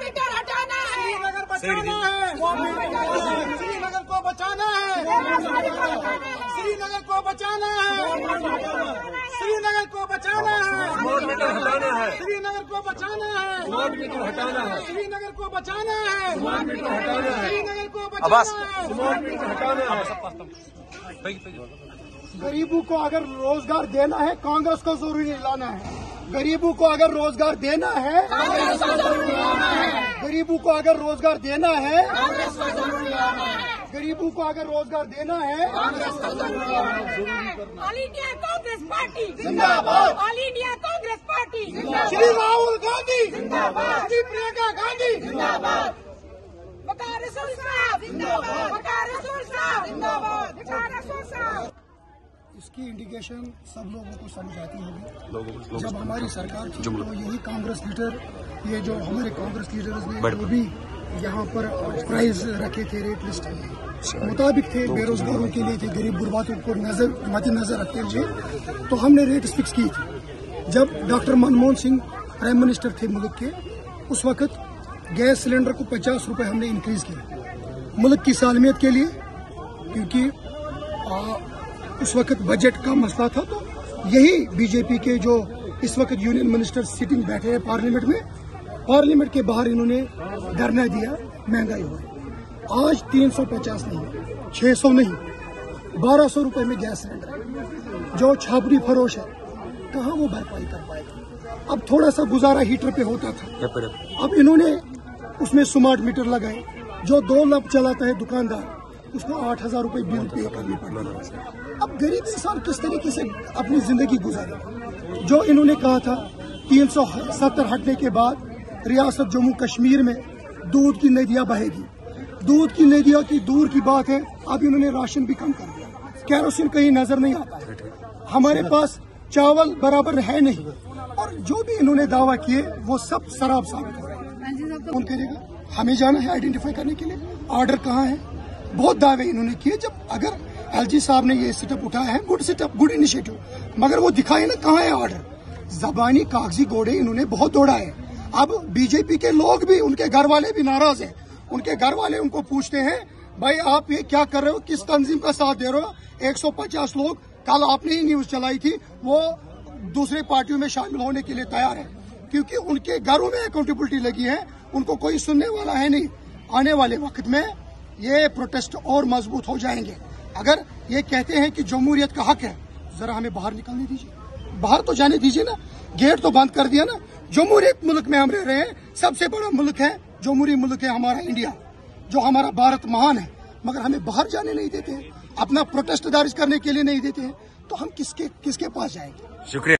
Metre हटाना है, श्रीनगर बचाना है, श्रीनगर को बचाना है, श्रीनगर को बचाना है, श्रीनगर को बचाना है, स्मार्ट मीटर हटाना है, श्रीनगर को बचाना है, स्मार्ट मीटर हटाना है, श्रीनगर को बचाना है, स्मार्ट मीटर हटाना है, श्रीनगर को बचाना है, स्मार्ट मीटर हटाना है। गरीबों को अगर रोजगार देना है कांग्रेस को जरूरी लाना है। गरीबों को अगर रोजगार देना है, गरीबों को अगर रोजगार देना है, गरीबों को अगर रोजगार देना है, ऑल इंडिया कांग्रेस पार्टी जिंदाबाद, all India Congress party Shri Rahul Gandhi जिंदाबाद, श्री प्रियंका गांधी जिंदाबाद, वकार रसूल साहब जिंदाबाद, वकार रसूल साहब जिंदाबाद, वकार रसूल साहब। इसकी इंडिकेशन सब लोगों को समझ आती होगी। जब हमारी सरकार थी तो यही कांग्रेस लीडर, ये जो हमारे कांग्रेस लीडर्स ने जो भी यहाँ पर प्राइस रखे थे, रेट लिस्ट मुताबिक थे, बेरोजगारों के लिए थे, गरीब गुरबातों को मद्देनजर रखते हुए तो हमने रेट फिक्स की थी। जब doctor Manmohan Singh prime minister थे मुल्क के, उस वक्त गैस सिलेंडर को 50 रुपए हमने इंक्रीज किया मुल्क की सालमियत के लिए, क्योंकि उस वक्त बजट का मसला था। तो यही बीजेपी के जो इस वक्त यूनियन मिनिस्टर सिटिंग बैठे हैं पार्लियामेंट में, पार्लियामेंट के बाहर इन्होंने धरना दिया, महंगाई हो गई। आज 350 नहीं, 600 नहीं, 1200 रुपए में गैस सिलेंडर है। जो छापड़ी फरोश है कहाँ वो भरपाई कर पाएगा। अब थोड़ा सा गुजारा हीटर पे होता था, अब इन्होंने उसमें स्मार्ट मीटर लगाए। जो 2 लाख चलाता है दुकानदार, उसको 8000 रुपए बिल पे करनी पड़ रही है। अब गरीब इंसान किस तरीके से अपनी जिंदगी गुजारे। जो इन्होंने कहा था 370 हटने के बाद रियासत जम्मू कश्मीर में दूध की नदियां बहेगी, दूध की नदियां की दूर की बात है, अब इन्होंने राशन भी कम कर दिया, केरोसिन कहीं नजर नहीं आता है, हमारे पास चावल बराबर है नहीं, और जो भी इन्होंने दावा किए वो सब शराब साबित हो रहे हैं। कौन करेगा? हमें जाना है आइडेंटिफाई करने के लिए, ऑर्डर कहाँ है। बहुत दावे इन्होंने किए। जब अगर एलजी साहब ने ये सेटअप उठाया है, गुड सेटअप, गुड इनिशिएटिव, मगर वो दिखाए ना कहाँ है ऑर्डर। जबानी कागजी घोड़े इन्होंने बहुत दौड़ा है। अब बीजेपी के लोग भी, उनके घर वाले भी नाराज हैं। उनके घर वाले उनको पूछते हैं, भाई आप ये क्या कर रहे हो, किस तंजीम का साथ दे रहे हो। 150 लोग, कल आपने ही न्यूज चलाई थी, वो दूसरे पार्टियों में शामिल होने के लिए तैयार है, क्योंकि उनके घरों में अकाउंटेबिलिटी लगी है, उनको कोई सुनने वाला है नहीं। आने वाले वक्त में ये प्रोटेस्ट और मजबूत हो जाएंगे। अगर ये कहते हैं कि जमहूरियत का हक है, जरा हमें बाहर निकलने दीजिए, बाहर तो जाने दीजिए ना। गेट तो बंद कर दिया ना। जमहूरियत मुल्क में हम रह रहे हैं, सबसे बड़ा मुल्क है, जमहूरी मुल्क है हमारा इंडिया, जो हमारा भारत महान है, मगर हमें बाहर जाने नहीं देते हैं, अपना प्रोटेस्ट दर्ज करने के लिए नहीं देते हैं, तो हम किसके पास जाएंगे। शुक्रिया।